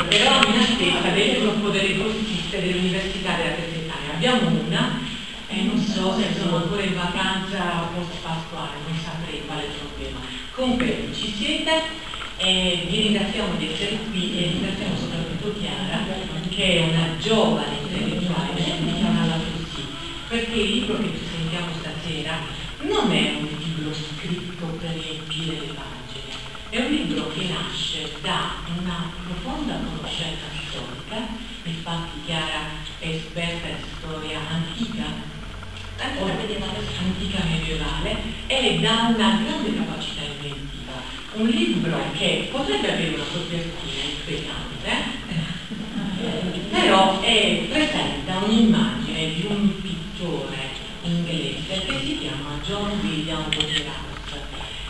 Eravamo in attesa del gruppo delle grossiste dell'Università della Terza Italia. Abbiamo una, e non so se sono ancora in vacanza post-pasquale, non saprei quale problema. Comunque ci siete, e vi ringraziamo di essere qui e ringraziamo soprattutto Chiara, che è una giovane intellettuale, che si chiama la così, perché il libro che ci sentiamo stasera non è un libro scritto per riempire le pagine, è un libro che nasce da una profonda conoscenza storica. Infatti Chiara è esperta di storia antica, antica medievale, e da una grande capacità inventiva. Un libro che potrebbe avere una copertina inquietante, però presenta un'immagine di un pittore inglese che si chiama John William Waterhouse.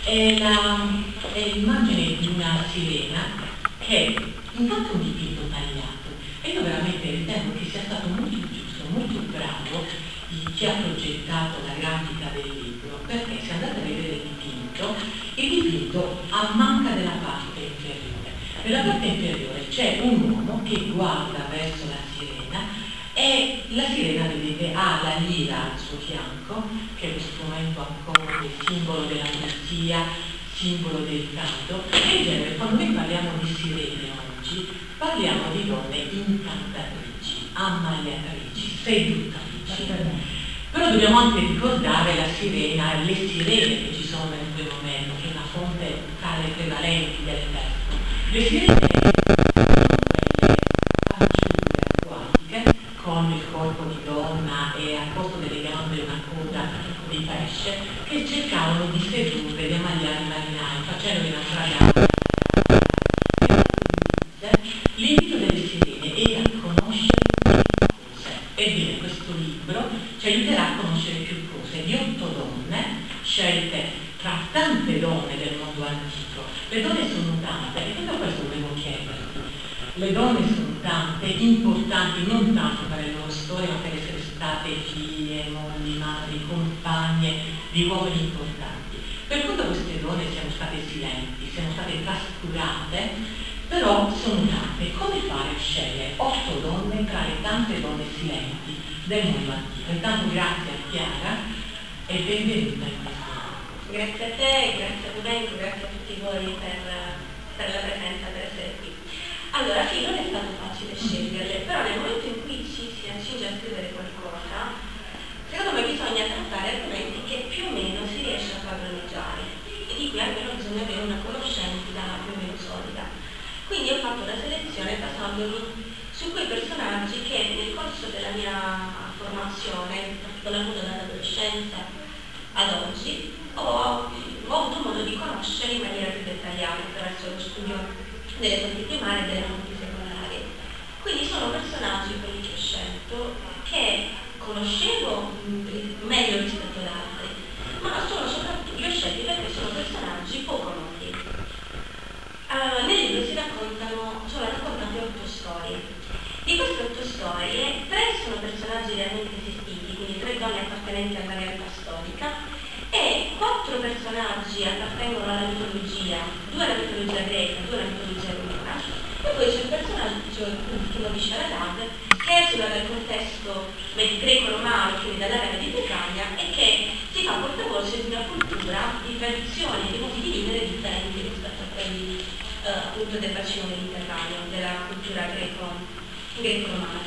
È l'immagine di una sirena che intanto è un dipinto tagliato, e io veramente ritengo che sia stato molto giusto, molto bravo chi ha progettato la grafica del libro, perché se andate a vedere il dipinto manca della parte inferiore. Nella parte inferiore c'è un uomo che guarda verso la sirena, e la sirena, vedete, ha la lira al suo fianco, che è lo strumento ancora simbolo della poesia, simbolo del canto. E in genere quando noi parliamo di sirene oggi parliamo di donne incantatrici, ammaliatrici, seduttrici. Però dobbiamo anche ricordare la sirena, le sirene che ci sono in quel momento, che è una fonte tra le prevalenti del testo. Le sirene sono quelle acquatiche, con il corpo di donna e al posto delle gambe una coda di pesce, che cercavano di sedurre gli ammaliati marinai, facendo naufragare. L'invito delle sirene era conoscere più cose. Ebbene, questo libro ci aiuterà a conoscere più cose di 8 donne scelte tra tante donne del mondo antico. Le donne sono tante, e proprio questo volevo chiederti. Le donne sono tante, importanti non tanto per le loro storie, ma per essere state figlie, mogli, madri, compagne di uomini importanti. Per quanto queste donne siano state silenti, siano state trascurate, però sono tante. Come fare a scegliere 8 donne tra le tante donne silenti del mondo antico? Intanto grazie a Chiara e benvenuta in questo. Grazie a te, grazie a Rubenco, grazie a tutti voi per la presenza, per essere qui. Allora sì, non è stato facile sceglierle, però nel momento in cui ci si accinge a scrivere qualcosa, secondo me bisogna trattare argomenti che più o meno si riesce a padroneggiare, e di cui almeno bisogna avere una conoscenza più o meno solida. Quindi ho fatto una selezione basandomi su quei personaggi che nel corso della mia formazione, in particolar modo dall'adolescenza ad oggi, ho avuto modo di conoscere in maniera più dettagliata attraverso lo studio delle fonti primarie e delle fonti secondarie. Quindi sono personaggi, quelli che ho scelto, che conoscevo meglio rispetto ad altri, ma sono soprattutto, li ho scelti perché sono personaggi poco noti. Nel libro sono raccontate 8 storie. Di queste 8 storie, 3 sono personaggi realmente esistiti, quindi 3 donne appartenenti alla realtà storica, e 4 personaggi appartengono alla mitologia, 2 alla mitologia greca, 2 alla mitologia romana, e poi c'è il personaggio ultimo di Sharadad, che esula dal contesto greco-romano, quindi dall'area mediterranea, e che si fa portavoce di una cultura, di tradizioni e di modi di vivere differenti rispetto a quelli appunto del bacino mediterraneo, della cultura greco-romana.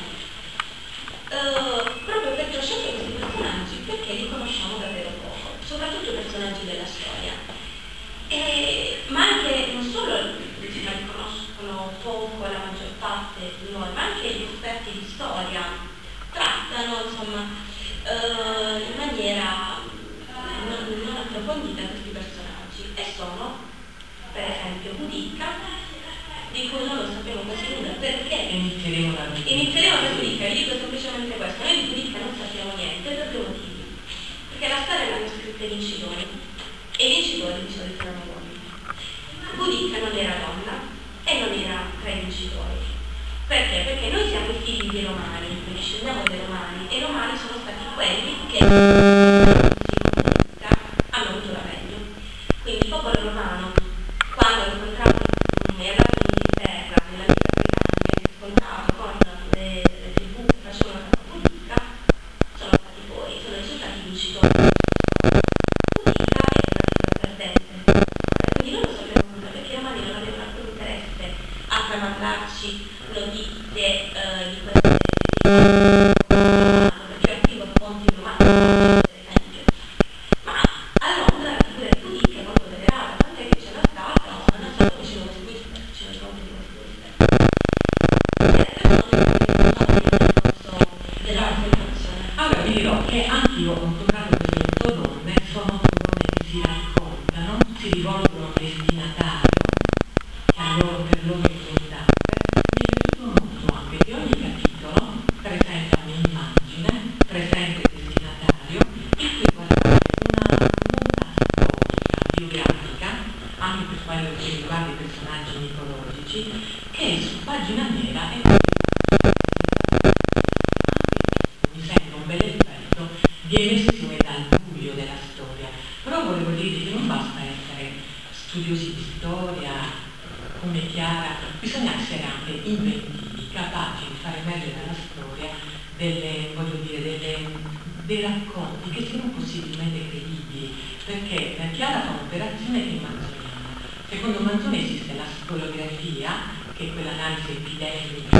Proprio perché ho scelto questi personaggi perché li conosciamo davvero poco, soprattutto i personaggi della storia, ma anche non solo li conoscono poco la maggior parte di noi, ma anche gli esperti di storia trattano insomma in maniera non approfondita questi personaggi, e sono per esempio Boudica, di cui non lo sappiamo quasi nulla, perché inizieremo da Boudica. Io dico semplicemente questo: noi di Boudica non sappiamo niente per 2 motivi. Perché la storia l'hanno scritta i vincitori, e i vincitori di solito erano uomini. Boudica non era donna e non era tra i vincitori. Perché? Perché noi siamo i figli dei Romani, noi discendiamo dai Romani, e i Romani sono stati quelli che hanno avuto la meglio. Quindi il popolo romano, quando ha incontrato e è andato in Inghilterra, nella Gran Bretagna, a mandarci notizie di queste perché attivo fonti diplomatiche, ma a Londra la figura di Budica è molto venerata, tant'è che c'era stata una sorta di allora vi dirò che anche io ho incontrato queste 8 donne, sono 8 donne che si raccontano, si rivolgono al destinatario, che per loro è importante. Mi è piaciuto molto anche che ogni capitolo presenta un'immagine, presenta il destinatario, e qui guardate una nota storica, biografica, anche per quello che riguarda i personaggi mitologici, che su pagina nera è mi sembra un bel effetto di emersione dal buio della storia. Però volevo dire che non basta essere studiosi di storia come Chiara, bisogna essere anche inventivi, capaci di far emergere dalla storia dei racconti che siano possibilmente credibili, perché Chiara fa un'operazione che è manzoniana. Secondo Manzoni esiste la storiografia, che è quell'analisi epidemica,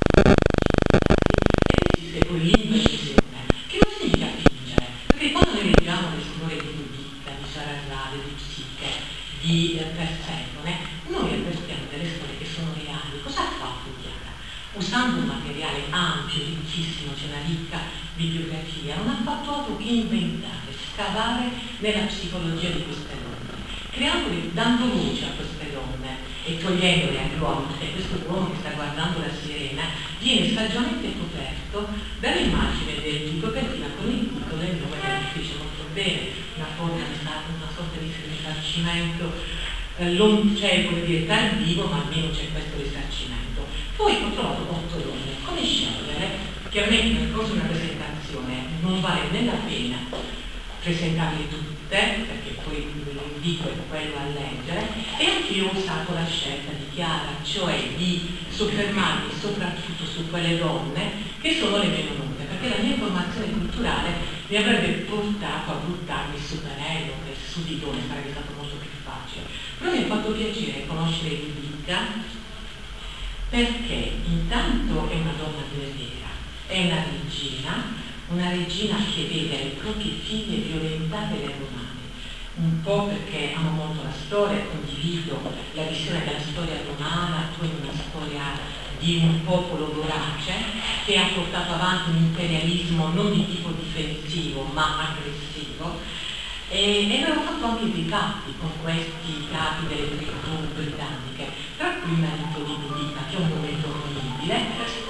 esiste poi l'invenzione, che non significa fingere, perché quando noi leggiamo le storie di Giuditta, di Sarasate, di Psiche, di Persefone, noi avvertiamo delle storie che sono reali. Cosa ha fatto Chiara? Usando un materiale ampio, ricchissimo, c'è una ricca bibliografia, non ha fatto altro che inventare, scavare nella psicologia di queste donne, dando luce a queste donne e togliendole agli uomini, perché questo uomo che sta guardando la sirena viene saggiamente coperto dall'immagine del di copertina con il titolo e il nome che dice molto bene, una sorta di risarcimento c'è, come dire, tardivo, ma almeno c'è questo risarcimento. Poi ho trovato 8 donne, come scegliere? Chiaramente nel corso di una presentazione non vale né la pena presentarle tutte, perché poi l'invito è quello a leggere, e anche io ho usato la scelta di Chiara, cioè di soffermarmi soprattutto su quelle donne che sono le meno note, perché la mia formazione culturale mi avrebbe portato a buttarmi su Penelope, su Didone, sarebbe stato molto più facile. Però mi ha fatto piacere conoscere Giuditta, perché intanto è una donna guerriera, è una regina che vede le proprie figlie violentate dai romani, un po' perché amo molto la storia, condivido la visione della storia romana, poi una storia di un popolo vorace che ha portato avanti un imperialismo non di tipo difensivo ma aggressivo, e avevo fatto anche dei patti con questi capi delle tribù britanniche, tra cui il marito di Giuditta, che è un momento orribile,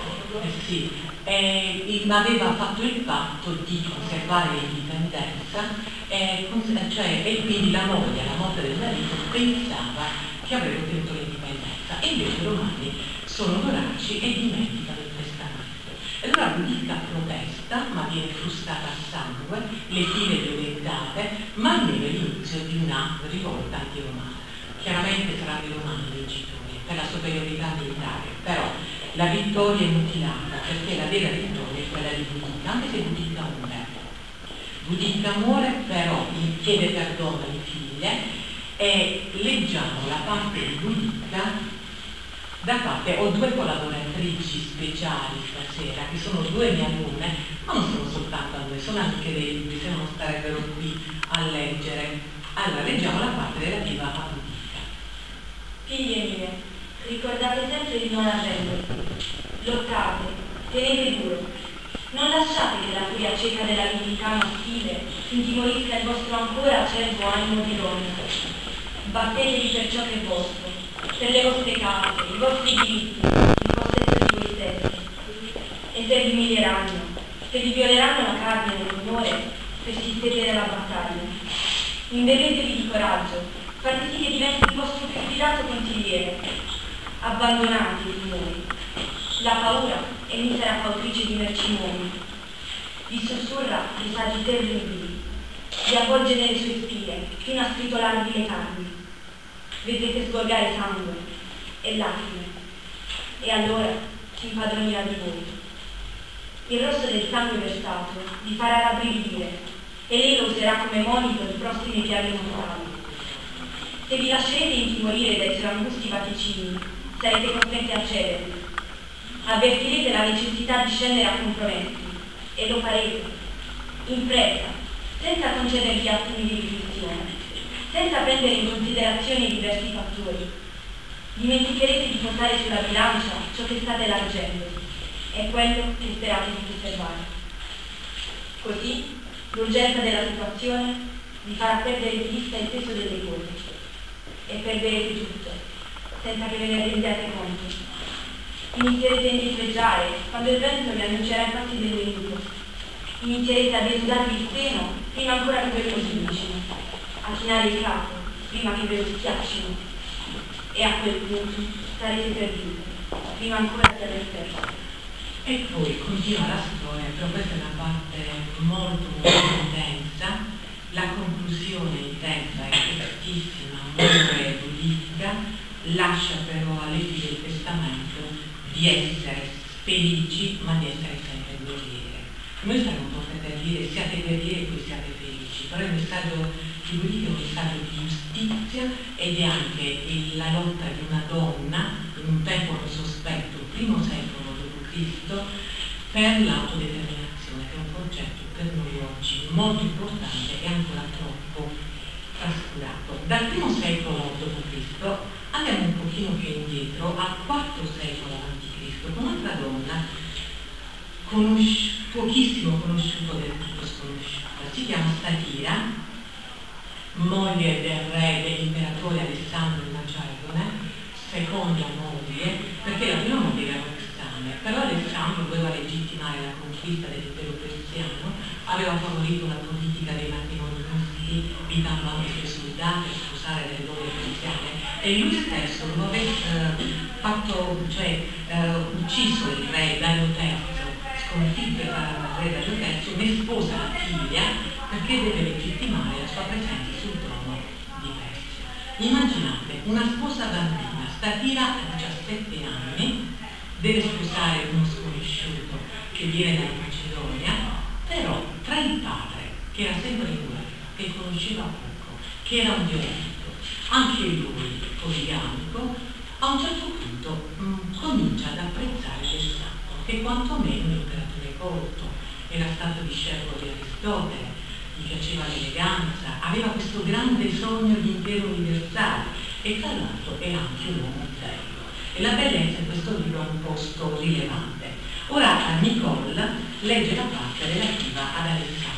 ma aveva fatto il patto di conservare l'indipendenza, e quindi la moglie, alla morte del marito, pensava che avrebbe ottenuto l'indipendenza, e invece i romani sono voraci e dimenticano il testamento. E allora Giuditta protesta, ma viene frustata a sangue, le figlie violentate, ma almeno l'inizio di una rivolta anti-romana. Chiaramente saranno i romani vincitori per la superiorità militare, però la vittoria è mutilata, perché la vera vittoria è quella di Giuditta, anche se Giuditta muore. Giuditta muore, però chiede perdono alle figlie, e leggiamo la parte di Giuditta da parte. Ho 2 collaboratrici speciali stasera, che sono 2 mie alunne, ma non sono soltanto alunne, sono anche dei libri, se non starebbero qui a leggere. Allora, leggiamo la parte relativa a Giuditta. Figlie mie, ricordate sempre di non arrendervi, lottate, tenete duro, non lasciate che la furia cieca dell'avidità maschile intimorisca il vostro ancora acerbo animo di donna. Battetevi per ciò che è vostro, per le vostre case, i vostri diritti, il possesso di voi stessi. E se vi umilieranno, se vi violeranno la carne e l'onore, persistete nella battaglia. Invedetevi di coraggio, fate sì che diventi il vostro più fidato consigliere. Abbandonate i timori. La paura è misera fautrice di mercimonii. Vi sussurra disagi terribili, vi avvolge nelle sue spine fino a stritolarvi le carni. Vedrete sgorgare sangue e lacrime, e allora si impadronirà di voi. Il rosso del sangue versato vi farà rabbrividire, e lei lo userà come monito di prossime piaghe mortali. Se vi lascerete intimorire dai suoi angusti vaticini, sarete costretti a cedervi. Avvertirete la necessità di scendere a compromessi, e lo farete, in fretta, senza concedervi attimi di riflessione, senza prendere in considerazione i diversi fattori. Dimenticherete di portare sulla bilancia ciò che state elargendo e quello che sperate di conservare. Così l'urgenza della situazione vi farà perdere di vista il peso delle cose e perderete tutto, senza che ve ne rendiate conto. Inizierete a indietreggiare quando il vento vi annuncerà i passi del venuto. Inizierete a denudarvi il seno prima ancora che ve lo sbucino, a chinare il capo prima che ve lo schiaccino, e a quel punto sarete perduti, prima ancora che aver perso. E poi continua la storia, però questa è una parte molto intensa, la conclusione intensa è testissima, molto eruditica, lascia però alle figlie del testamento di essere felici, ma di essere sempre guerriere. Noi saremmo un po' per dire siate guerrieri e poi siate felici, però il messaggio di Guidi è un messaggio di giustizia ed è anche la lotta di una donna in un tempo non sospetto, primo secolo Cristo, per l'autodeterminazione, che è un concetto per noi oggi molto importante e ancora troppo trascurato. Dal primo secolo d.C. andiamo un pochino più indietro, al IV secolo a.C., con un'altra donna pochissimo conosciuta, del tutto sconosciuta, si chiama Statira, moglie del re dell'imperatore Alessandro il Maggiore, seconda moglie, perché la prima moglie era però Alessandro voleva legittimare la conquista dell'impero persiano, aveva favorito una politica dei matrimoni misti, invitando anche i suoi soldati a sposare delle donne persiane, e lui stesso, dopo aver ucciso il re Dario III, sconfitto il re Dario III, ne sposa la figlia perché deve legittimare la sua presenza sul trono di Persia. Immaginate, una sposa bambina, Statira a 17 anni, deve sposare uno sconosciuto che viene dalla Macedonia, però tra il padre, che era sempre in guerra, che conosceva poco, che era un violento, anche lui poligamico, a un certo punto comincia ad apprezzare Alessandro, che quantomeno un imperatore colto, era stato discepolo di Aristotele, gli piaceva l'eleganza, aveva questo grande sogno di impero universale e tra l'altro era anche un uomo bello. E la bellezza in questo libro ha un posto rilevante. Ora Nicole legge la parte relativa ad Alessandro.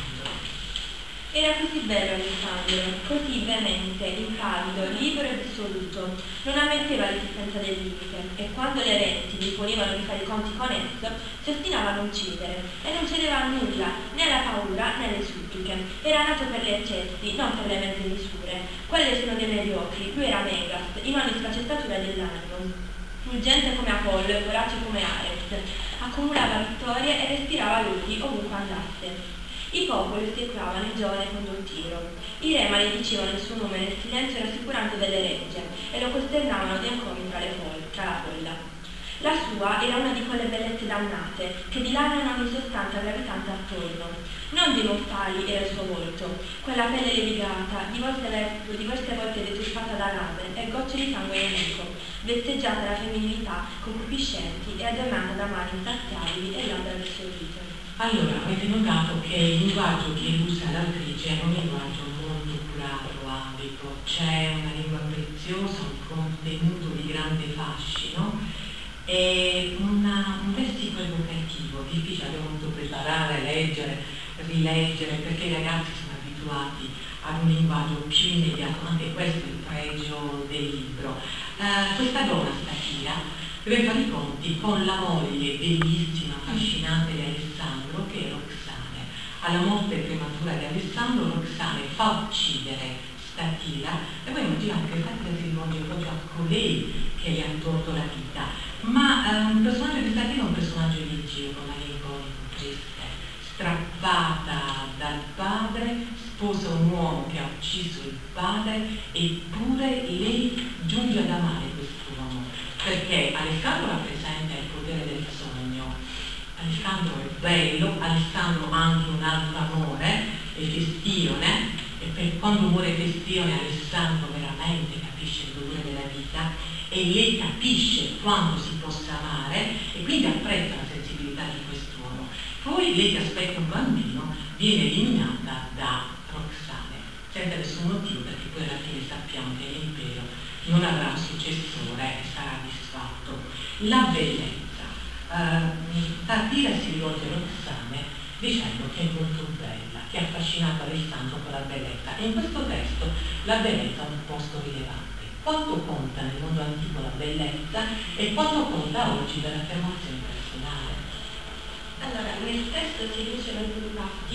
Era così bello Alessandro, così veemente, impavido, libero e dissoluto. Non ammetteva l'esistenza del limite e quando le reti gli ponevano di fare i conti con esso, si ostinava a uccidere e non cedeva a nulla, né alla paura né alle suppliche. Era nato per gli eccessi, non per le mezze misure. Quelle sono dei mediocri, lui era Megas, in ogni sfaccettatura dell'animo. Fulgente come Apollo e vorace come Ares, accumulava vittorie e respirava lodi ovunque andasse. I popoli ossequiavano il giovane condottiero. I re maledicevano il suo nome nel silenzio rassicurante delle regge e lo costernavano di encomi tra la folla. La sua era una di quelle bellezze dannate che dilaniano ogni sostanza gravitante attorno. Non dei mortali era il suo volto, quella pelle levigata, diverse volte deturpata da lame e gocce di sangue nemico, vesteggiata da femminilità concupiscenti e adornata da mani insaziabili e labbra del sorriso. Allora, avete notato che il linguaggio che usa l'autrice è un linguaggio molto curato, abico, c'è una lingua preziosa, un contenuto di grande fascino e un lessico evocativo, difficile, abbiamo dovuto preparare, leggere, rileggere, perché i ragazzi sono abituati ad un linguaggio più immediato, anche questo è il pregio del libro. Questa donna, Statira, deve fare i conti con la moglie bellissima, affascinante di Alessandro, che è Roxane. Alla morte prematura di Alessandro, Roxane fa uccidere Statira e voi immaginate che Statira si rivolge proprio a colei che gli ha tolto la vita. Ma il personaggio di Statira è un personaggio elegiaco, malinconico, triste, strappata dal padre, sposa un uomo che ha ucciso il padre, eppure lei giunge ad amare quest'uomo, perché Alessandro rappresenta il potere del sogno. Alessandro è bello, Alessandro ha anche un altro amore, è Festione, e per quando muore Festione Alessandro veramente capisce il dolore della vita e lei capisce quando si possa amare e quindi apprezza la sensibilità di quest'uomo. Poi lei che aspetta un bambino viene eliminata da Roxane, senza nessun motivo, perché poi alla fine sappiamo che l'impero non avrà un successore e sarà disfatto. La bellezza. Satira si rivolge a Roxane dicendo che è molto bella, che ha affascinato Alessandro con la bellezza. E in questo testo la bellezza ha un posto rilevante. Quanto conta nel mondo antico la bellezza e quanto conta oggi dell'affermazione personale? Allora, nel testo si dice infatti,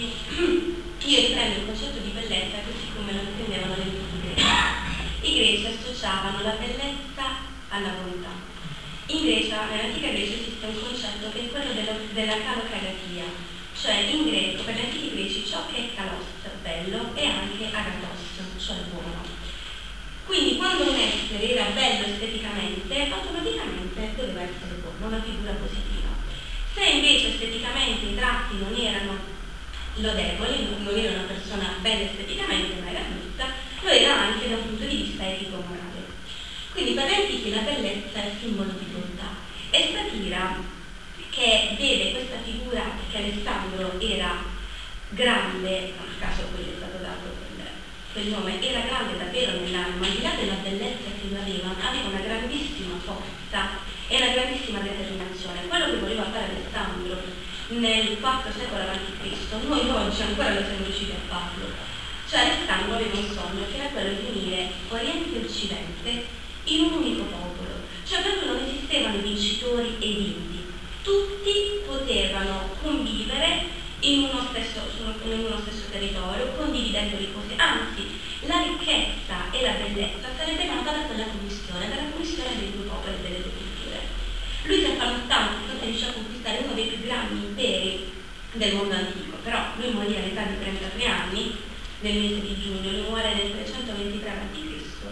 io riprendo il concetto di bellezza così come lo intendevano gli antichi greci. I greci associavano la bellezza alla bontà. In Grecia, nell'antica Grecia, esiste un concetto che è quello della kalokagatia, cioè in greco, per gli antichi greci, ciò che è kalos, bello, e anche agathos, cioè buono. Quindi quando un essere era bello esteticamente, automaticamente doveva essere buono, una figura positiva. Se invece esteticamente i tratti non erano lodevoli, non era una persona bella esteticamente, ma era brutta, lo era anche da un punto di vista etico-morale. Quindi per gli antichi la bellezza è simbolo di bontà. E Statira, che vede questa figura, perché Alessandro era grande, non a caso poi è stato dato quel nome, era grande davvero nell'anima, al di là della bellezza che lui aveva una grandissima forza e una grandissima determinazione. Quello che voleva fare Alessandro nel IV secolo a.C., noi oggi ancora non siamo riusciti a farlo. Cioè Alessandro aveva un sogno che era quello di unire Oriente e Occidente in un unico popolo. Cioè proprio non esistevano vincitori e vinti. Tutti potevano convivere in uno stesso territorio, condividendo le cose, anzi la ricchezza e la bellezza sarebbe nata da quella commissione, dalla commissione dei due popoli e delle due culture. Lui si è fatto tanto che riuscì a conquistare uno dei più grandi imperi del mondo antico, però lui morì all'età di 33 anni, nel mese di giugno, lui muore nel 323 a.C.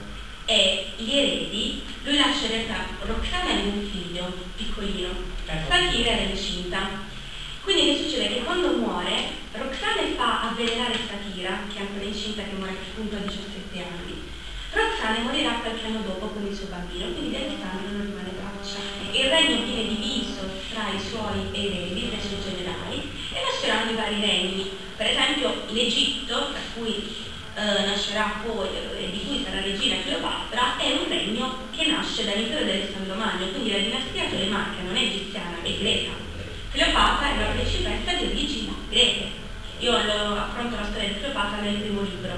e gli eredi, lui lascia in realtà Roxana e un figlio piccolino, Statira era incinta. Quindi che succede? Che quando muore, Roxane fa avvelenare Statira, che è ancora incinta, che muore appunto a 17 anni. Roxane morirà qualche anno dopo con il suo bambino, quindi di Alessandro non rimane traccia. Il regno viene diviso tra i suoi eredi, tra i suoi generali, e nasceranno i vari regni. Per esempio l'Egitto, tra cui nascerà poi e di cui sarà regina Cleopatra, è un regno che nasce dall'impero di Alessandro Magno, quindi la dinastia tolemaica non è egiziana, è greca. Cleopatra è una principessa di origini greche. Io affronto la storia di Cleopatra nel primo libro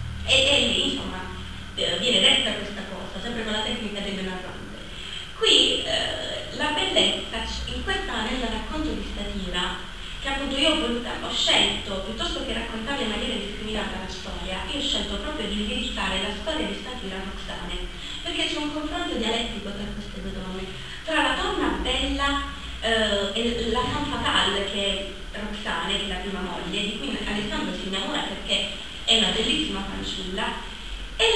e lì insomma viene detta questa cosa, sempre con la tecnica del narrante. Qui la bellezza nel racconto di Statira, che appunto io ho scelto, piuttosto che raccontarla in maniera discriminata la storia, io ho scelto proprio di dedicare la storia di Statira a Roxane, perché c'è un confronto dialettico tra queste due donne, tra la donna bella e la femme fatale che è Roxane, che è la prima moglie, di cui Alessandro si innamora perché è una bellissima fanciulla, e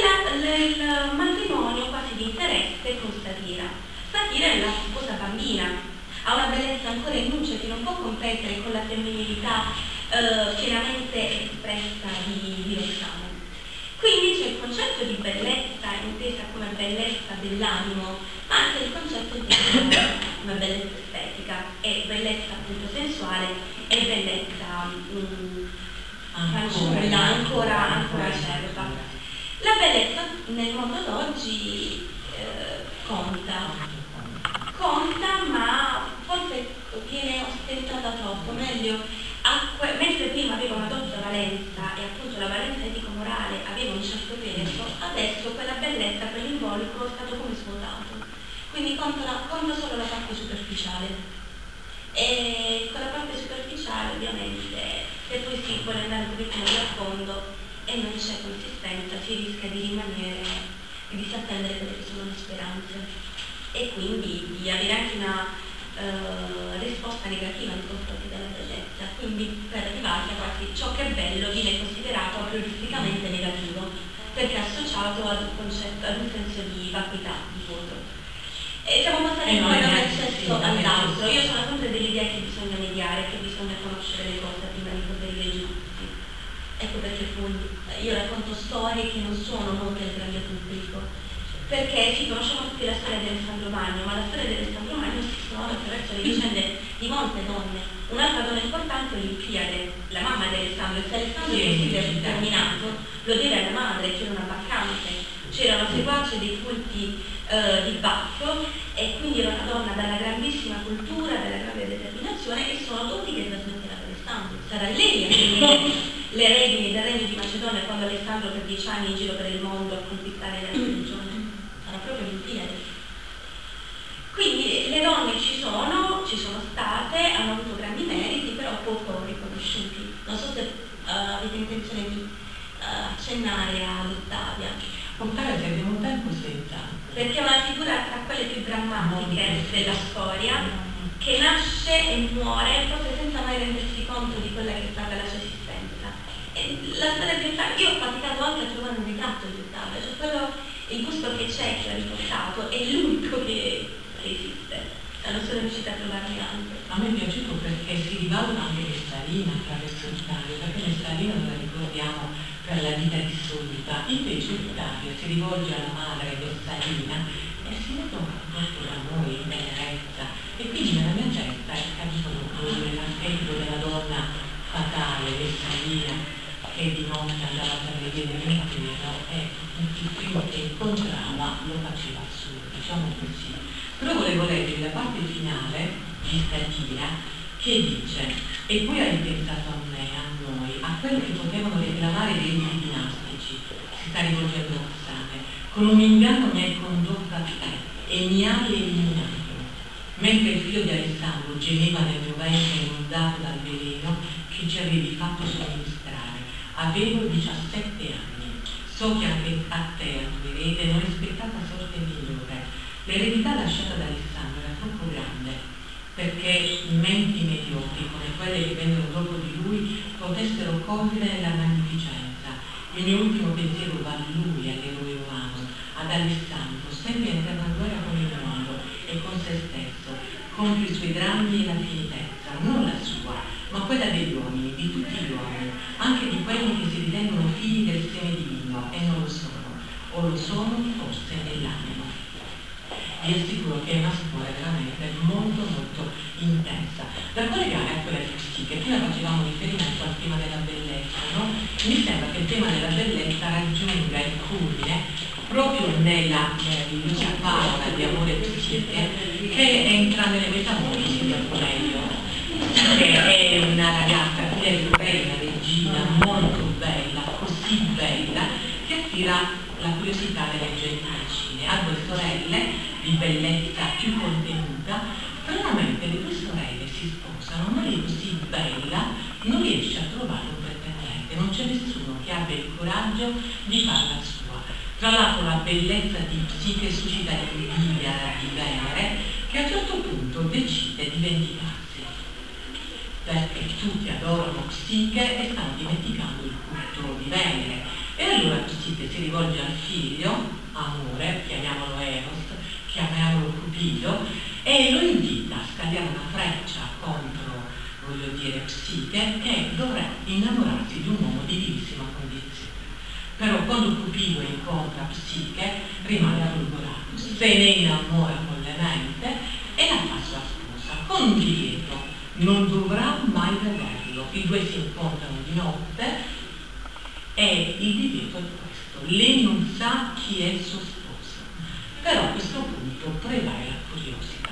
il matrimonio quasi di interesse con Statira. Statira è una sposa bambina, ha una bellezza ancora in luce che non può competere con la femminilità pienamente espressa di Roxane. Quindi c'è il concetto di bellezza intesa come bellezza dell'animo, ma anche il concetto di una bellezza estetica, e bellezza appunto sensuale e bellezza fanciulla, ancora acerba. La bellezza nel mondo d'oggi conta, ma forse viene ostentata troppo, meglio, mentre prima aveva una doppia valenza e appunto la valenza etico-morale aveva un certo peso, adesso quella bellezza, quell'involucro è stato come svuotato, quindi conta solo la parte superficiale, e con la parte superficiale ovviamente se poi si vuole andare un pochettino più a fondo e non c'è consistenza, si rischia di rimanere e di disattendere quelle che sono le speranze e quindi di avere anche una risposta negativa nei confronti della bellezza, quindi per arrivare a quasi ciò che è bello viene considerato aprioristicamente negativo perché è associato ad un senso di vacuità, di vuoto. E siamo passati poi da un eccesso all'altro. Io sono sempre dell'idea che bisogna mediare, che bisogna conoscere le cose prima di poter i giudizi. Ecco perché poi io racconto storie che non sono note al grande pubblico, perché sì, conosciamo tutti la storia di Alessandro Magno, ma la storia di Alessandro Magno si snoda attraverso le vicende di molte donne. Un'altra donna importante è Olimpiade, la mamma di Alessandro, e se Alessandro è terminato, lo deve alla madre, c'era una vacante, c'erano seguaci dei culti di Baffo, e quindi era una donna dalla grandissima cultura, dalla grande determinazione, e sono doti che trasmette ad Alessandro. Sarà lei a definire le redini del regno di Macedonia quando Alessandro per 10 anni in giro per il mondo a conquistare la religione. Sarà proprio Olimpiade. Quindi le donne ci sono state, hanno avuto grandi meriti, però poco riconosciuti. Non so se avete intenzione di accennare ad Ottavia. Ottavia, se abbiamo tempo, senza. Perché è una figura tra quelle più drammatiche della storia, che nasce e muore forse senza mai rendersi conto di quella che è stata la sua esistenza. E la storia più io ho faticato anche a trovare un ritratto di Ottavia, cioè quello, il gusto che c'è, che ha riportato, è l'unico che esiste. Non sono riuscita a trovarne altro. A me è piaciuto perché si rivaluta anche Messalina attraverso Ottavia, perché Messalina non la ricordiamo per la vita dissoluta, invece Ottavia si rivolge alla madre Messalina e si ritorna proprio da noi in tenerezza. E quindi nella mia testa è caduto l'archetipo della donna fatale, Messalina, che di notte andava per le vie dell'inferno e il primo che incontrava lo faceva solo, diciamo così. Però volevo leggere la parte finale di Statira che dice: e poi hai pensato a me, a noi, a quello che potevano reclamare dei riti dinastici, si sta rivolgendo a Rossane, con un inganno mi hai condotto a te e mi hai eliminato. Mentre il figlio di Alessandro gemeva nel mio ventre inondato dal veleno che ci avevi fatto somministrare. Avevo 17 anni. So che anche a te, a tua erede, non è aspettata sorte migliore. L'eredità lasciata da Alessandro era troppo grande perché menti mediocri come quelle che vennero dopo di lui potessero cogliere la magnificenza. Il mio ultimo pensiero va a lui, all'eroe umano, ad Alessandro, sempre in eterna guerra con il mondo e con se stesso, contro i suoi drammi e la finitezza, non la sua, ma quella degli uomini, di tutti gli uomini, anche di quelli che si ritengono figli del seme divino e non lo sono, o lo sono forse nell'anima. Vi assicuro che è una storia veramente molto molto intensa da collegare a quella di Psiche. Prima facevamo riferimento al tema della bellezza, no? Mi sembra che il tema della bellezza raggiunga il culmine proprio nella favola di Amore Psiche, che entra nelle metamorfosi di Apuleio, che è una ragazza, figlia di una regina molto bella, così bella, che attira la curiosità delle gente vicine. Ha 2 sorelle di bellezza più contenuta, stranamente le 2 sorelle si sposano, ma lei così bella non riesce a trovare un pretendente, non c'è nessuno che abbia il coraggio di farla sua. Tra l'altro la bellezza di Psiche suscita l'invidia di Venere, che a un certo punto decide di vendicarsi, perché tutti adorano Psiche e stanno dimenticando il culto di Venere. E allora Psiche si rivolge al figlio, Amore, chiamiamolo Eros, chiamiamolo Cupido, e lo invita a scagliare una freccia contro, voglio dire, Psiche, che dovrà innamorarsi di un uomo di vivissima condizione. Però quando Cupido incontra Psiche rimane folgorato, se ne innamora follemente e la fa sua sposa, con un divieto: non dovrà mai vederlo. I 2 si incontrano di notte e il divieto è questo: lei non sa chi è il suo sposo. Però a questo punto prevale la curiosità.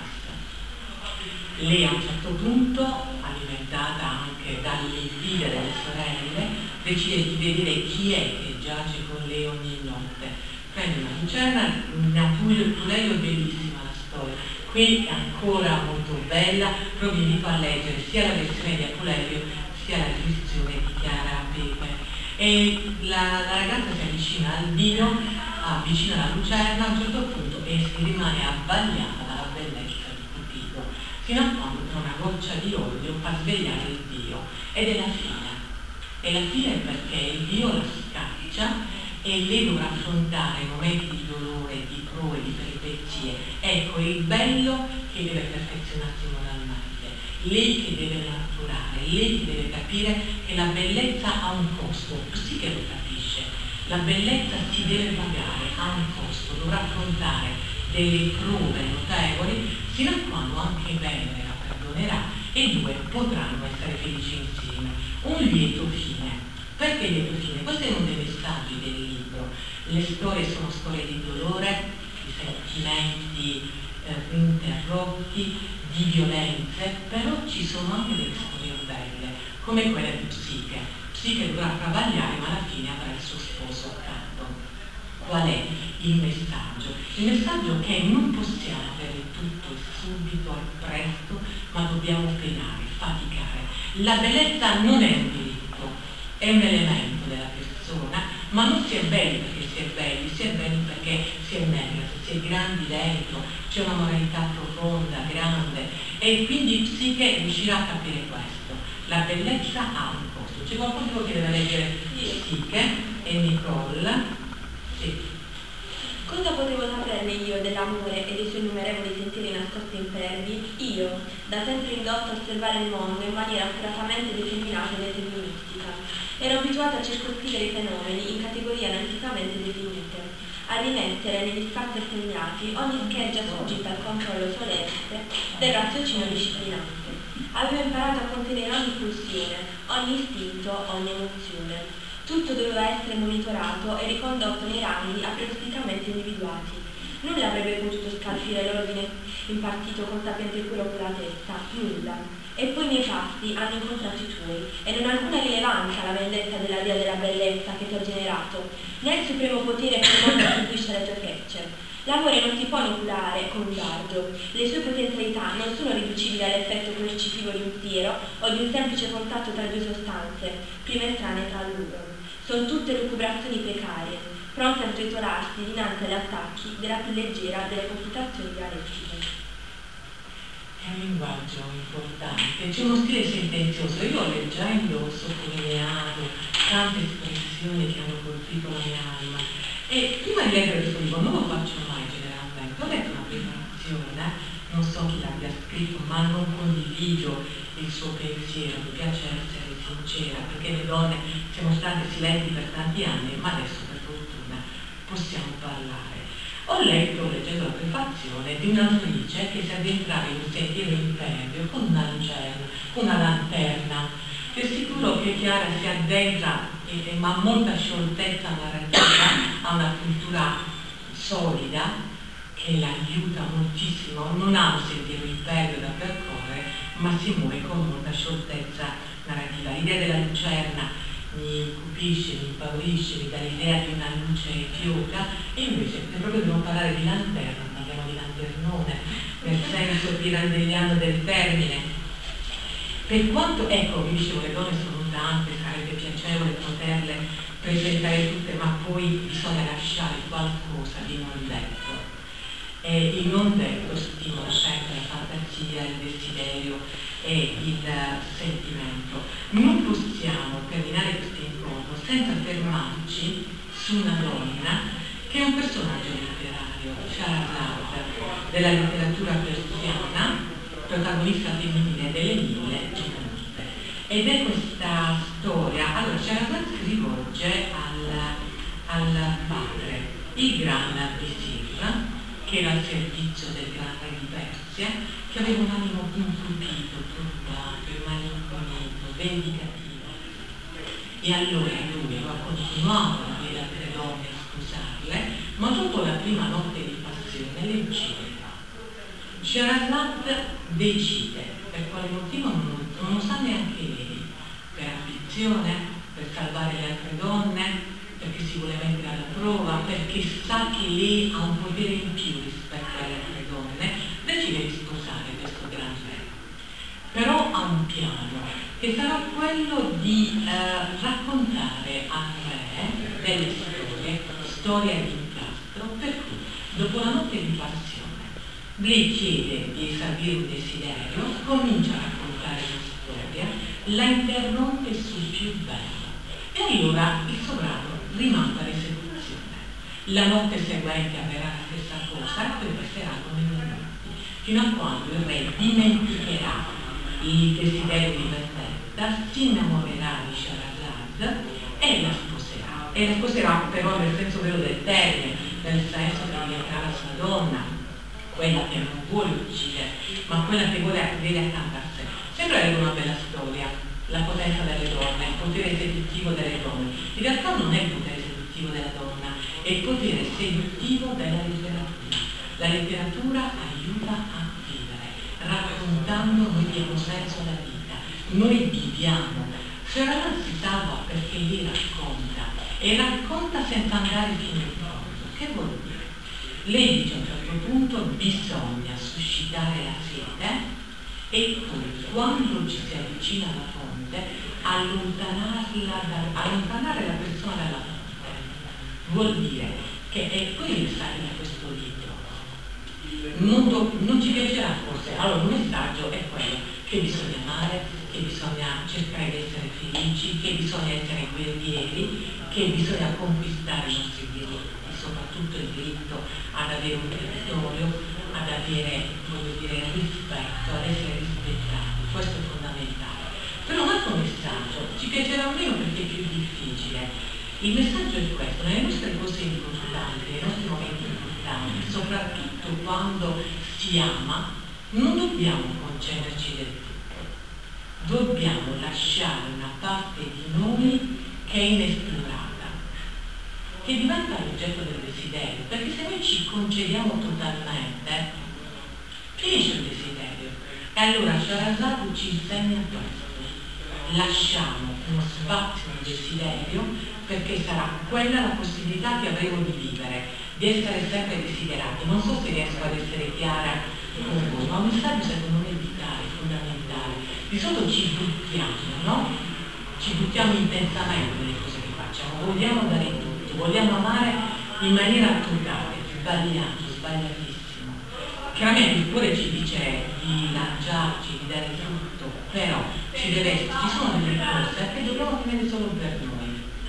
Lei a un certo punto, alimentata anche dall'invidia delle sorelle, decide di vedere chi è che giace con lei ogni notte. Prende una lucerna, Apuleio è bellissima la storia, qui è ancora molto bella, proprio invito a leggere sia la versione di Apuleio sia la versione di Chiara Pepe. E la ragazza si avvicina al Dio, avvicina la lucerna a un certo punto e si rimane abbagliata dalla bellezza di Cupido, fino a quando con una goccia di olio fa svegliare il Dio, ed è la fine. E la fine è perché il Dio la scaccia e lei dovrà affrontare momenti di dolore, di prove, di peripezie. Ecco, il bello che deve perfezionarsi moralmente, lei che deve maturare, lei che deve capire che la bellezza ha un costo, sì che lo capisce, La bellezza si deve pagare, ha un costo, dovrà affrontare delle prove notevoli fino a quando anche Venere la perdonerà e i due potranno essere felici insieme. Un lieto fine. Perché lieto fine? Questo è uno dei messaggi del libro. Le storie sono storie di dolore, di sentimenti interrotti, di violenze, però ci sono anche delle storie belle, come quella di Psiche. Psiche dovrà travagliare, ma alla fine avrà il suo sposo accanto. Qual è il messaggio? Il messaggio è che non possiamo avere tutto subito, al presto, ma dobbiamo penare, faticare. La bellezza non è un diritto, è un elemento della persona, ma non si è belli perché si è belli, si è belli perché si è meglio, si è grandi dentro, c'è una moralità profonda, grande, e quindi Psiche riuscirà a capire questo. La bellezza ha un costo. C'è qualcuno che deve leggere Psiche e Nicole. Sì. Cosa potevo saperne io dell'amore e dei suoi innumerevoli sentieri nascosti impervi? Io, da sempre indotto a osservare il mondo in maniera accuratamente determinata e deterministica, ero abituata a circoscrivere i fenomeni in categorie analiticamente definite, a rimettere negli spazi assegnati ogni scheggia sfuggita al controllo solerte del raziocinio disciplinante. Avevo imparato a contenere ogni pulsione, ogni istinto, ogni emozione. Tutto doveva essere monitorato e ricondotto nei ranghi aprioristicamente individuati. Nulla avrebbe potuto scalfire l'ordine impartito con sapiente oculatezza, nulla. E poi i miei passi hanno incontrato i tuoi, e non ha alcuna rilevanza la vendetta della dea della bellezza che ti ho generato, né il supremo potere che il mondo attribuisce alle tue frecce. L'amore non si può inoculare con un dardo. Le sue potenzialità non sono riducibili all'effetto coercitivo di un tiro o di un semplice contatto tra due sostanze, prime strane tra loro. Sono tutte lucubrazioni precarie, pronte a sgretolarsi dinanzi agli attacchi della più leggera delle computazioni dialettiche. È un linguaggio importante, c'è uno stile sentenzioso. Io leggendo ho sottolineato tante espressioni che hanno colpito la mia anima. E prima di leggere questo libro non lo faccio mai generalmente, ho letto una preparazione, non so chi l'abbia scritto, ma non condivido il suo pensiero, mi piace essere sincera, perché le donne siamo state silenti per tanti anni, ma adesso per fortuna possiamo parlare. Ho letto, leggendo la prefazione, di un'autrice che si addentrava in un sentiero impervio con una lucerna, una lanterna. È sicuro che Chiara si addentra, ma ha molta scioltezza narrativa, ha una cultura solida che l'aiuta moltissimo, non ha un sentiero impervio da percorrere, ma si muove con molta scioltezza narrativa. L'idea della lucerna mi cupisce, mi impaurisce, mi dà l'idea di una luce fioca, e invece se proprio dobbiamo parlare di lanterna, parliamo di lanternone, nel senso pirandelliano del termine. Per quanto, ecco, vi dicevo, le donne sono tante, sarebbe piacevole poterle presentare tutte, ma poi bisogna lasciare qualcosa di non detto. E il non detto stimola sempre la fantasia, il desiderio e il sentimento. Non possiamo terminare questo incontro senza fermarci su una donna che è un personaggio letterario, Shahrazad, della letteratura persiana, protagonista femminile delle 1000 Notte. Ed è questa storia, allora Shahrazad si rivolge al padre, il gran visir, che era al servizio del gran re di Persia, che aveva un animo impulpito, turbato, malinconito, vendicativo. E allora lui lo ha continuato a dire altre donne a sposarle, ma dopo la prima notte di passione le uccide. Shahrazad decide, per quale motivo non lo sa neanche lei, per ambizione, per salvare le altre donne, perché si vuole mettere alla prova, perché sa che lei ha un potere in più rispetto alle altre donne, decide di sposare questo gran re. Però ha un piano, che sarà quello di raccontare al re delle storie di incastro, per cui dopo la notte di passione lei chiede di esaudire un desiderio, comincia a raccontare una storia, la interrompe sul più bello, e allora il sovrano rimanda all'esecuzione. La notte seguente avverrà la stessa cosa e poi passerà come minuti, fino a quando il re dimenticherà il desiderio di vendetta, si innamorerà di Shahrazad e la sposerà. e la sposerà però nel senso vero del termine, nel senso che diventerà la sua donna, quella che non vuole uccidere, ma quella che vuole avere accanto a sé. Sembra una bella storia, la potenza delle donne, il potere seduttivo delle donne. In realtà non è il potere seduttivo della donna, è il potere seduttivo della letteratura. La letteratura aiuta a vivere, raccontando noi diamo senso alla vita, noi viviamo. Ferrara si salva perché lei racconta, e racconta senza andare fino in fondo. Che vuol dire? Lei dice a un certo punto bisogna suscitare la sete e poi quando ci si avvicina alla fonte allontanare la persona dalla fonte. Vuol dire che è poi il messaggio di questo libro. Non ci piacerà forse, allora un messaggio è quello che bisogna amare, che bisogna cercare di essere felici, che bisogna essere guerrieri, che bisogna conquistare i nostri diritti, soprattutto il diritto ad avere un territorio, ad avere, voglio dire, rispetto, ad essere rispettati. Questo è fondamentale. Però un altro messaggio ci piacerà meno perché è più difficile. Il messaggio è questo: nelle nostre cose importanti, nei nostri momenti importanti, soprattutto quando si ama, non dobbiamo concederci del tutto. Dobbiamo lasciare una parte di noi che è inesplorata, che diventa l'oggetto del desiderio, perché se noi ci concediamo totalmente, finisce il desiderio. E allora Sherazade ci insegna questo: lasciamo uno spazio al desiderio, perché sarà quella la possibilità che avremo di vivere, di essere sempre desiderati. Non so se riesco ad essere chiara con voi, ma un messaggio secondo me vitale, fondamentale. Di solito ci buttiamo, no? Ci buttiamo intensamente nelle cose che facciamo, vogliamo dare tutto, vogliamo amare in maniera totale, sbagliatissimo. Chiaramente il cuore ci dice di lanciarci, di dare tutto, però ci sono delle cose che dobbiamo tenere solo per noi,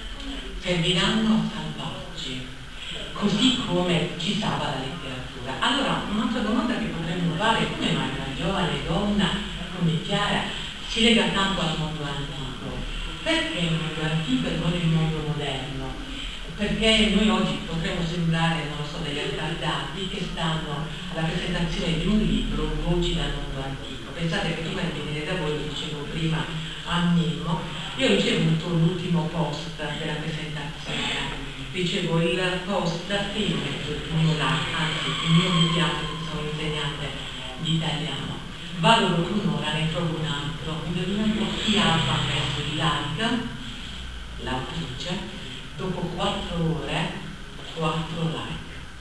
serviranno a salvarci, così come ci salva la letteratura. Allora, un'altra domanda che potremmo fare è: come mai una giovane donna come Chiara si lega tanto al mondo antico? Perché il mondo antico e non il mondo moderno? Perché noi oggi potremmo sembrare, non lo so, degli attardati che stanno alla presentazione di un libro, Voci dal mondo antico. Pensate che prima di venire da voi, lo dicevo prima a Mimmo, io ho ricevuto l'ultimo post della presentazione, ricevo il post che io metto il mio anzi il mio inviato, che sono insegnante di italiano. Vado dopo un'ora, ne trovo un altro, indovinate chi ha messo il like? L'autrice. Dopo 4 ore, 4 like.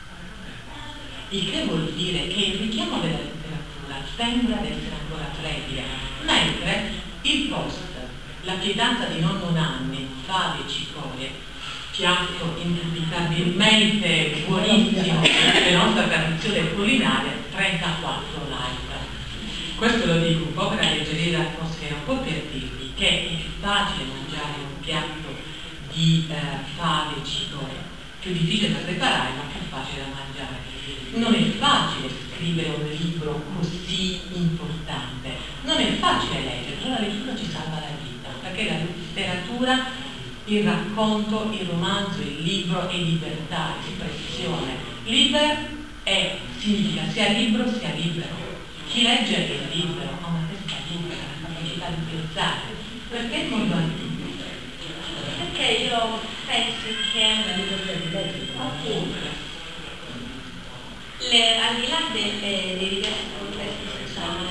Il che vuol dire che il richiamo della letteratura sembra di essere ancora flebile, mentre il post, la pietanza di nonno Nanni, fave e cicorie, piatto indubitabilmente buonissimo della nostra tradizione culinaria, 34 like. Questo lo dico un po' per alleggerire l'atmosfera, un po' per dirvi che è più facile mangiare un piatto di fave e cicorie, più difficile da preparare ma più facile da mangiare. Non è facile scrivere un libro così importante, non è facile leggere, però la lettura ci salva la vita, perché la letteratura, il racconto, il romanzo, il libro è libertà, espressione. Significa sia libro sia libero. Chi legge è libero, ha una testa libera, la capacità di pensare. Perché il mondo antico? Perché io penso che appunto al di là dei diversi contesti sociali,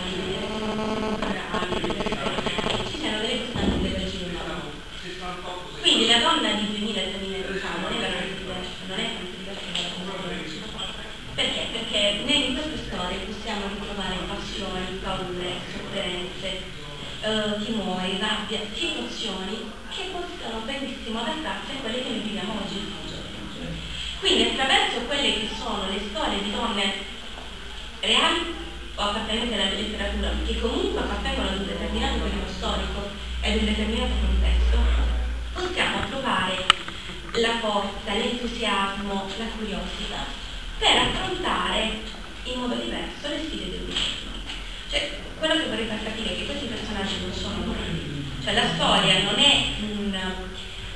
ci siano delle costanti della città. Quindi la donna di 2000-2000 anni non è veramente diversa, non è tanto diversa dalla donna. Perché? Perché in queste storie possiamo ritrovare passioni, paure, sofferenze, timori, rabbia, situazioni che possono benissimo adattarsi a quelle che noi viviamo oggi. Quindi attraverso quelle che sono le storie di donne reali o appartenenti alla letteratura, che comunque appartengono ad un determinato periodo storico e ad un determinato contesto, possiamo trovare la forza, l'entusiasmo, la curiosità per affrontare in modo diverso le sfide del giorno. Cioè, quello che vorrei far capire è che questi personaggi non sono noi. Cioè la storia non è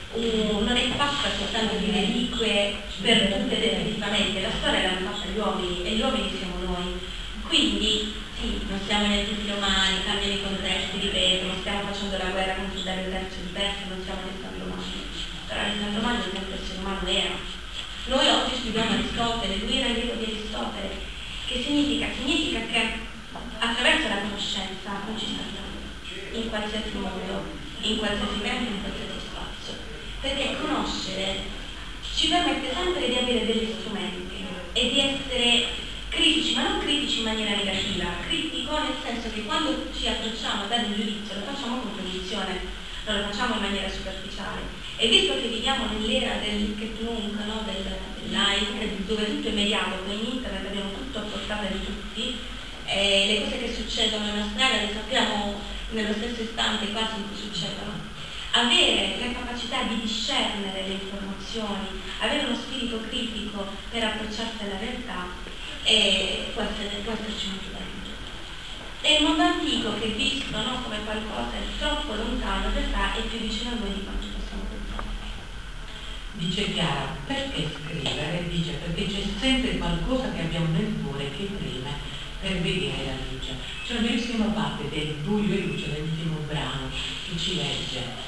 non è fatta soltanto di reliquie per tutte definitivamente, la storia l'hanno fatta gli uomini e gli uomini siamo noi. Quindi sì, non siamo né tutti romani, cambiano i contesti, ripeto, non stiamo facendo la guerra contro Dario III di Persia, non siamo Alessandro Magno, però Alessandro Magno sempre essere umano era. Noi oggi studiamo Aristotele, lui era allievo di Aristotele, che significa che attraverso la conoscenza non ci salviamo in qualsiasi modo, in qualsiasi tempo, in qualsiasi spazio, perché conoscere ci permette sempre di avere degli strumenti e di essere critici, ma non critici in maniera negativa, critico nel senso che quando ci approcciamo a dare un giudizio lo facciamo con cognizione, non lo facciamo in maniera superficiale. E visto che viviamo nell'era del Keplunk, no? del like, dove tutto è immediato, con internet abbiamo tutto a portata di tutti, le cose che succedono in Australia le sappiamo nello stesso istante quasi in cui succedono. Avere la capacità di discernere le informazioni, avere uno spirito critico per approcciarsi alla realtà può esserci molto dentro. E il mondo antico, che è visto come qualcosa troppo lontano, in realtà è più vicino a noi di quanto possiamo pensare. Dice Chiara, perché scrivere? Dice perché c'è sempre qualcosa che abbiamo nel cuore che preme per vedere la luce. C'è una bellissima parte del buio e luce dell'ultimo brano che ci legge.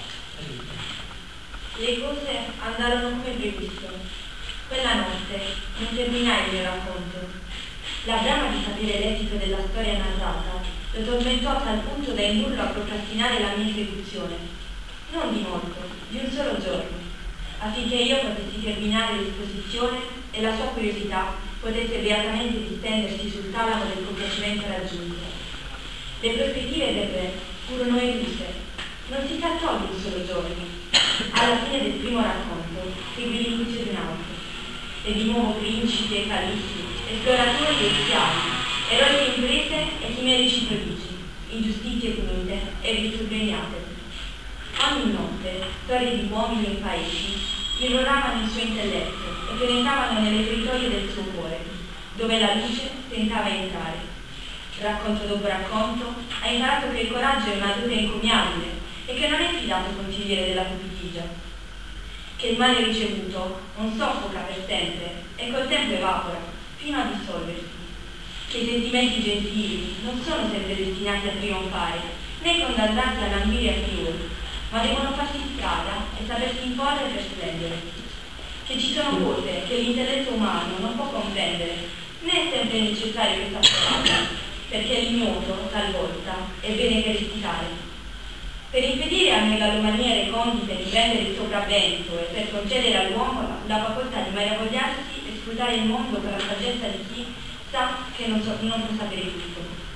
Le cose andarono come previsto. Quella notte non terminai il mio racconto. La brama di sapere l'esito della storia narrata lo tormentò a tal punto da indurlo a procrastinare la mia esecuzione. Non di molto, di un solo giorno, affinché io potessi terminare l'esposizione e la sua curiosità potesse beatamente distendersi sul tavolo del compiacimento raggiunto. Le prospettive del re furono eluse. Non si trattò di un solo giorno. Alla fine del primo racconto seguì l'inizio di un altro. E di nuovo principi e califi, esploratori e schiavi, eroi di imprese e chimerici prodigi, ingiustizie punite e virtù premiate. Ogni notte storie di uomini e paesi irroravano il suo intelletto e penetravano nelle territorie del suo cuore, dove la luce tentava entrare. Racconto dopo racconto ha imparato che il coraggio è una dote encomiabile e che non è fidato consigliere della cupidigia, che il male ricevuto non soffoca per sempre e col tempo evapora fino a dissolversi, che i sentimenti gentili non sono sempre destinati a trionfare né condannati a lambire a priori, ma devono farsi strada e sapersi imporre per splendere, che ci sono cose che l'intelletto umano non può comprendere, né è sempre necessario che sappia, perché l'ignoto talvolta è bene per risticare. Per impedire a megalomanie recondite di prendere il sopravvento e per concedere all'uomo la facoltà di meravigliarsi e scrutare il mondo per la saggezza di chi sa che non può sapere tutto.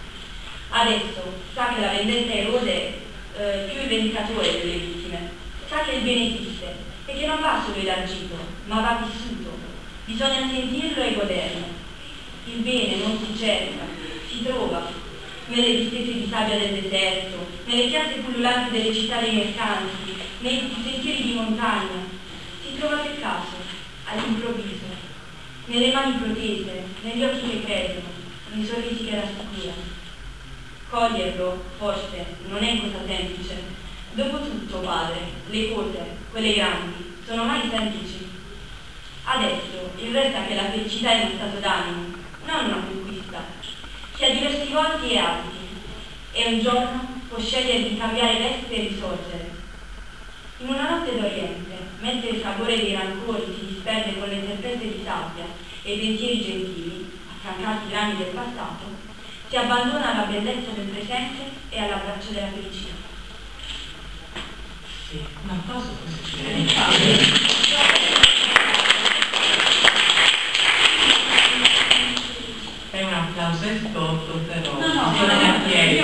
Adesso sa che la vendetta erode più il vendicatore delle vittime, sa che il bene esiste e che non va solo elargito, ma va vissuto. Bisogna sentirlo e goderlo. Il bene non si cerca, si trova nelle distese di sabbia del deserto, nelle piazze pullulanti delle città dei mercanti, nei sentieri di montagna. Si trova per caso, all'improvviso, nelle mani protese, negli occhi che credono, nei sorrisi che rassicurano. Coglierlo, forse, non è cosa semplice. Dopotutto, padre, le cose, quelle grandi, sono mai semplici. Adesso il re sa che la felicità è uno stato d'animo, non una conquista, che ha diversi volti e abiti, e un giorno può scegliere di cambiare veste e risorgere. In una notte d'Oriente, mentre il sapore dei rancori si disperde con le tempeste di sabbia e i pensieri gentili, affrancati i rami del passato, si abbandona alla bellezza del presente e all'abbraccio della felicità. Sì, un applauso così. È un applauso esposto, però bisogna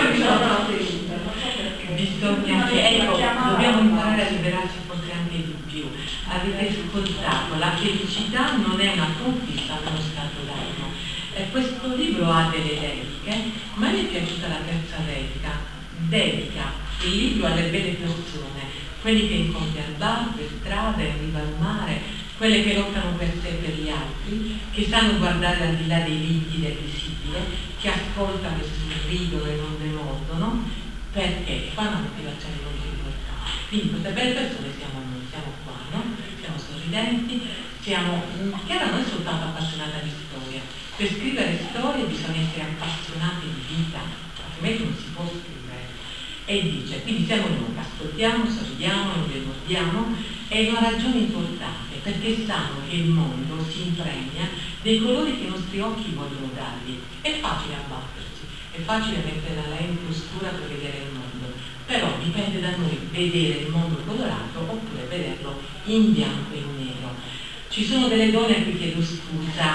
dobbiamo imparare a liberarci forse anche di più. Avete ascoltato, la felicità non è una conquista, ma uno stato d'animo. Questo libro ha delle dediche, ma mi è piaciuta la terza dedica il libro alle belle persone, quelli che incontri al bar, per strada, in riva al mare, quelle che lottano per sé e per gli altri, che sanno guardare al di là dei limiti del visibile, che ascoltano e sorridono e non demordono, perché fa una motivazione molto importante. Quindi queste belle persone siamo noi, siamo qua, no? Siamo sorridenti, Chiara non è soltanto appassionata di storia. Per scrivere storie bisogna essere appassionati di vita, altrimenti non si può scrivere. E dice, quindi siamo noi, ascoltiamo, sorridiamo, non demordiamo, è una ragione importante, perché sanno che il mondo si impregna dei colori che i nostri occhi vogliono dargli. È facile abbattersi, è facile mettere la lente oscura per vedere il mondo, però dipende da noi vedere il mondo colorato oppure vederlo in bianco e in nero. Ci sono delle donne a cui chiedo scusa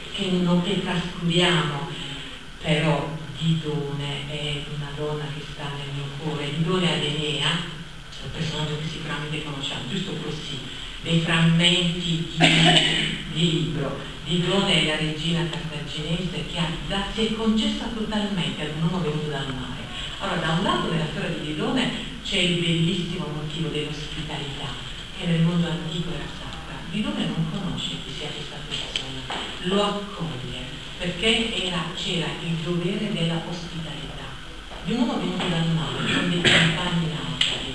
che trascuriamo, però Didone è una donna che sta nel mio cuore. Didone Adenea, è un personaggio che sicuramente conosciamo, giusto così, dei frammenti di libro. Didone è la regina cartaginese che si è concessa totalmente ad un uomo venuto dal mare. Allora, da un lato nella storia di Didone c'è il bellissimo motivo dell'ospitalità, che nel mondo antico era sacra. Didone non conosce chi sia questa persona, lo accoglie, perché c'era il dovere della ospitalità di un uomo venuto dal mare con dei compagni naufraghi,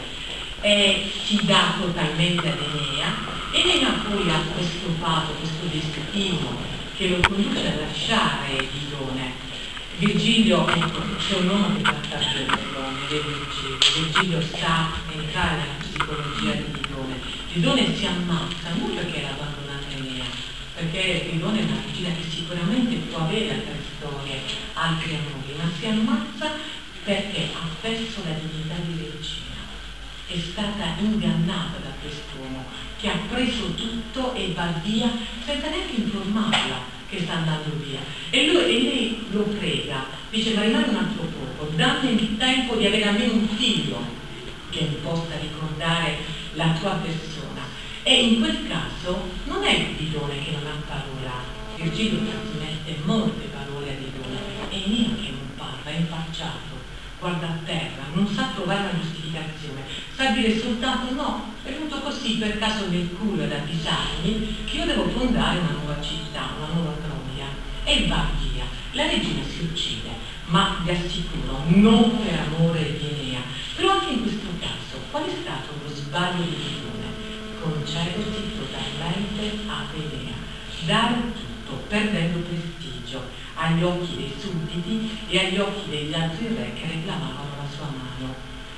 e si dà totalmente ad Enea. Enea poi ha questo fato, questo destino che lo conduce a lasciare Didone. Virgilio, c'è un uomo che tratta bene le donne, Virgilio sa entrare nella psicologia di Didone. Didone si ammazza non perché l'ha abbandonata Enea, perché Didone è una regina che sicuramente può avere altre storie, altri amori, ma si ammazza perché ha perso la dignità di regina. È stata ingannata da quest'uomo che ha preso tutto e va via senza neanche informarla che sta andando via. E lei lo prega, dice: ma rimane un altro poco, dammi il tempo di avere almeno un figlio che mi possa ricordare la tua persona. E in quel caso non è Didone che non ha parola, Virgilio trasmette molte parole a Didone, è Enea che non parla, è impacciato, guarda a terra, non sa trovare una giustificazione, sa dire soltanto: no, è venuto così per caso nel culo da bisagni che io devo fondare una nuova città, una nuova Troia, e va via. La regina si uccide, ma vi assicuro, non per amore di Enea. Però anche in questo caso, qual è stato lo sbaglio di Didone? Concedersi totalmente ad Enea, dare tutto, perdendo prestigio agli occhi dei sudditi e agli occhi degli altri re che reclamavano la sua mano.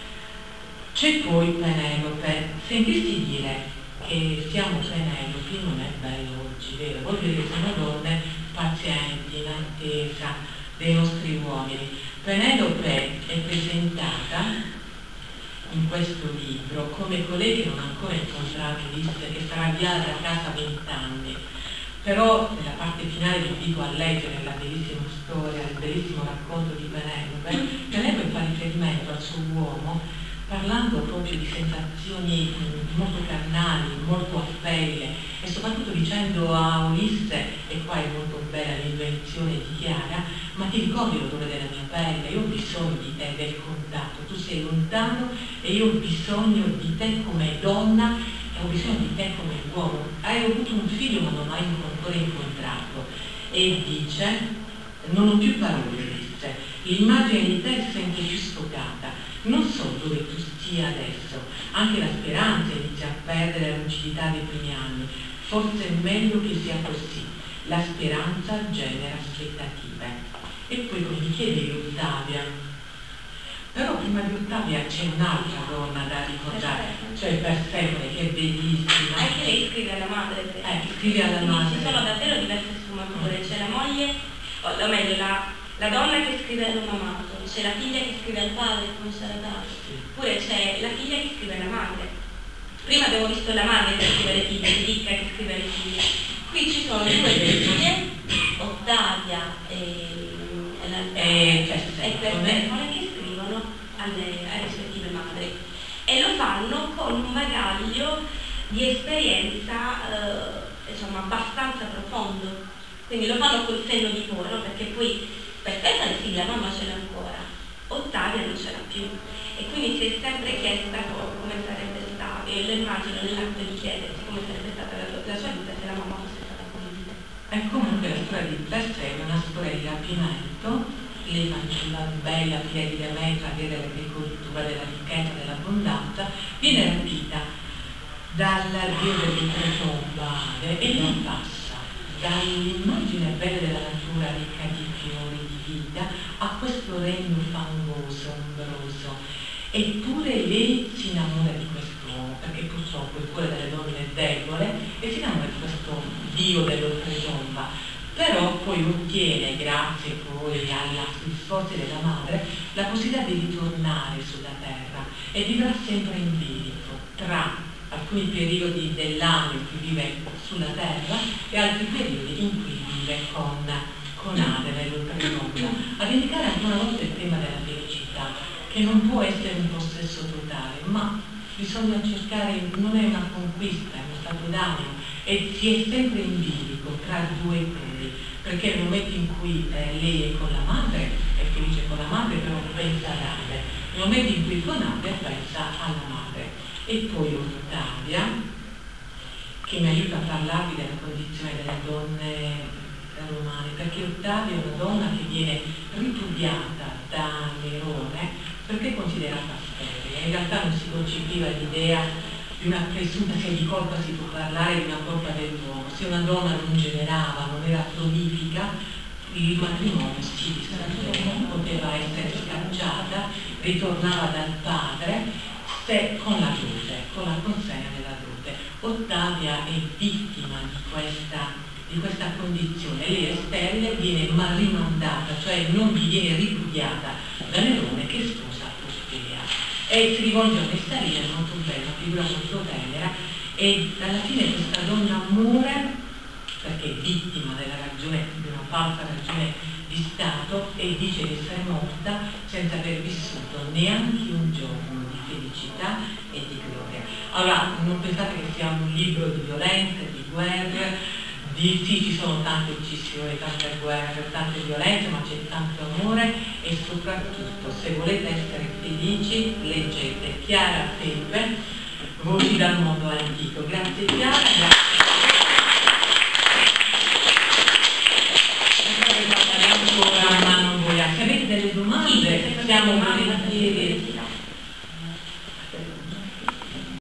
C'è poi Penelope. Sentirsi dire che siamo Penelopi non è bello oggi, vero? Vuol dire che siamo donne pazienti, in attesa dei nostri uomini. Penelope è presentata in questo libro come colei che non ha ancora incontrato Ulisse, che sarà via da casa 20 anni. Però nella parte finale vi invito a leggere la bellissima storia, il bellissimo racconto di Penelope. Penelope fa riferimento al suo uomo parlando proprio di sensazioni molto carnali, molto a pelle, e soprattutto dicendo a Ulisse, e qua è molto bella l'invenzione di Chiara: ma ti ricordi l'odore della mia pelle? Io ho bisogno di te, del contatto, tu sei lontano e io ho bisogno di te come donna e ho bisogno di te come uomo. Hai avuto un figlio ma non l'hai ancora incontrato. E dice: non ho più parole, disse, l'immagine di te è sempre più sfocata, non so dove tu stia adesso, anche la speranza inizia a perdere la lucidità dei primi anni, forse è meglio che sia così, la speranza genera aspettative. E poi come mi chiedevi Ottavia, però prima di Ottavia c'è un'altra donna da ricordare, cioè Persefone, che è bellissima. Anche lei scrive alla madre. Scrive alla madre. Ci sono davvero diverse sfumature, c'è la moglie, o meglio la donna che scrive al nome amato, c'è la figlia che scrive al padre come sarà dato, oppure c'è la figlia che scrive alla madre. Prima abbiamo visto la madre che scrive alle figlie, Ricca che scrive alle figlie. Qui ci sono due figlie, Ottavia e Persefone, che scrivono alle rispettive madri, e lo fanno con un bagaglio di esperienza insomma abbastanza profondo, quindi lo fanno col senno di poi, no? Perché poi Persefone sì, la mamma ce l'ha ancora, Ottavia non ce l'ha più, e quindi si è sempre chiesta come sarebbe stato, e lo immagino nell'atto di chiedersi come sarebbe stata la sua vita se la mamma fosse stata con lui. E comunque la storia di Persefone è una storia di rapimento lei fanciulla bella, figlia di Demetra, che dell'agricoltura, della ricchezza, dell'abbondanza, viene rapita dal dio dell'ultratomba e non passa dall'immagine bella della natura ricca di fiori, di vita, a questo regno fangoso, ombroso. Eppure lei si innamora di quest'uomo, perché purtroppo il cuore delle donne è debole, e si innamora di questo dio dell'oltretomba. Però poi ottiene, grazie poi agli sforzi della madre, la possibilità di ritornare sulla terra e vivrà sempre in bilico tra alcuni periodi dell'anno in cui vive sulla terra e altri periodi in cui vive con Ade nell'oltretomba, ad indicare ancora una volta il tema della felicità, che non può essere un possesso totale, ma bisogna cercare, non è una conquista, è uno stato d'animo, e si è sempre in bilico tra due poli, perché nel momento in cui lei è con la madre, è felice con la madre, però pensa ad Ade, nel momento in cui con Ade pensa alla madre. E poi Ottavia, che mi aiuta a parlarvi della condizione delle donne romane, perché Ottavia è una donna che viene ripudiata da Nerone perché è considerata sterile. In realtà non si concepiva l'idea di una presunta, se di colpa si può parlare, di una colpa dell'uomo. Se una donna non generava, non era prolifica, il matrimonio si distruggeva, poteva essere scacciata, ritornava dal padre con la dote, con la consegna della dote. Ottavia è vittima di questa condizione. Lei è sterile, viene rimandata, cioè non gli viene ripudiata da Nerone, che sposa Popea e si rivolge a Messalina, molto bella, una figura molto tenera, e alla fine questa donna muore perché è vittima della ragione, di una falsa ragione di Stato, e dice di essere morta senza aver vissuto neanche un giorno di felicità e di gloria. Allora, non pensate che sia un libro di violenze, di guerre, sì, ci sono tante uccisioni, tante guerre, tante violenze, ma c'è tanto amore, e soprattutto, se volete essere felici, leggete Chiara Pepe, Voci dal mondo antico. Grazie Chiara, grazie.